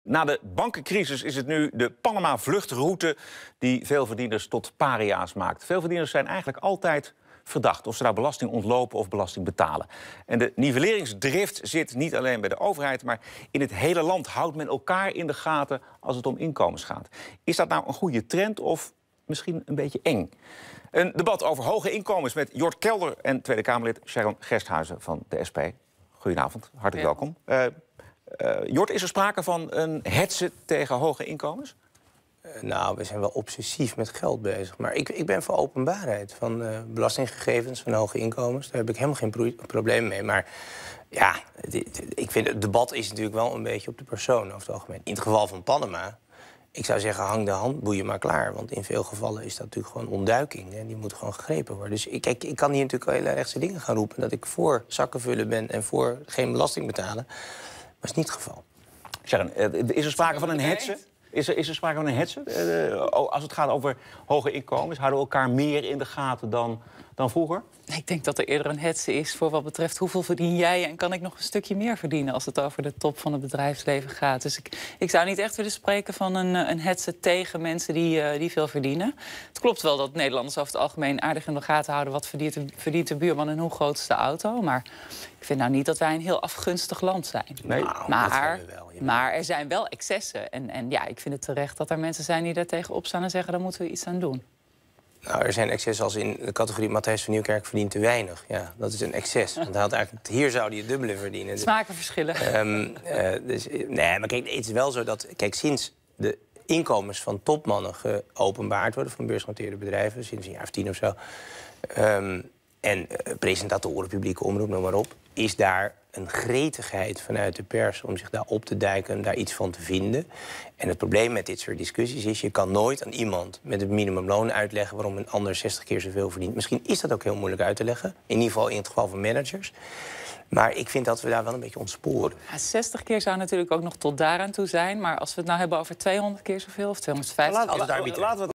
Na de bankencrisis is het nu de Panama-vluchtroute die veel verdieners tot paria's maakt. Veel verdieners zijn eigenlijk altijd verdacht of ze nou belasting ontlopen of belasting betalen. En de nivelleringsdrift zit niet alleen bij de overheid, maar in het hele land houdt men elkaar in de gaten als het om inkomens gaat. Is dat nou een goede trend of misschien een beetje eng? Een debat over hoge inkomens met Jort Kelder en Tweede Kamerlid Sharon Gersthuizen van de SP. Goedenavond, hartelijk welkom. Jort, is er sprake van een hetze tegen hoge inkomens? Nou, we zijn wel obsessief met geld bezig. Maar ik ben voor openbaarheid van belastinggegevens van hoge inkomens. Daar heb ik helemaal geen probleem mee. Maar ja, ik vind het debat is natuurlijk wel een beetje op de persoon over het algemeen. In het geval van Panama, ik zou zeggen, hang de handboeien maar klaar. Want in veel gevallen is dat natuurlijk gewoon ontduiking. En die moet gewoon gegrepen worden. Dus ik kan hier natuurlijk hele rechtse dingen gaan roepen. Dat ik voor zakken vullen ben en voor geen belasting betalen. Maar dat is niet het geval. Sharon, is er sprake van een hetze? Is er sprake van een hetze? Als het gaat over hoge inkomens, houden we elkaar meer in de gaten dan vroeger? Ik denk dat er eerder een hetze is voor wat betreft hoeveel verdien jij en kan ik nog een stukje meer verdienen als het over de top van het bedrijfsleven gaat. Dus ik zou niet echt willen spreken van een hetze tegen mensen die veel verdienen. Het klopt wel dat Nederlanders over het algemeen aardig in de gaten houden wat verdient de buurman en hoe groot is de auto. Maar ik vind nou niet dat wij een heel afgunstig land zijn. Nee, maar er zijn wel excessen. En ja, ik vind het terecht dat er mensen zijn die daar tegen opstaan en zeggen, daar moeten we iets aan doen. Nou, er zijn excessen als in de categorie Matthijs van Nieuwkerk verdient te weinig. Ja, dat is een excess. Want hij had eigenlijk, hier zou hij het dubbele verdienen. Smakenverschillen. Nee, maar kijk, het is wel zo dat... Kijk, sinds de inkomens van topmannen geopenbaard worden van beursgenoteerde bedrijven, sinds een jaar of 10 of zo, en presentatoren, publieke omroep, noem maar op, is daar een gretigheid vanuit de pers om zich daar op te duiken en daar iets van te vinden. En het probleem met dit soort discussies is, je kan nooit aan iemand met het minimumloon uitleggen waarom een ander 60 keer zoveel verdient. Misschien is dat ook heel moeilijk uit te leggen, in ieder geval in het geval van managers. Maar ik vind dat we daar wel een beetje ontsporen. Ja, 60 keer zou natuurlijk ook nog tot daaraan toe zijn. Maar als we het nou hebben over 200 keer zoveel of 250... Laten we het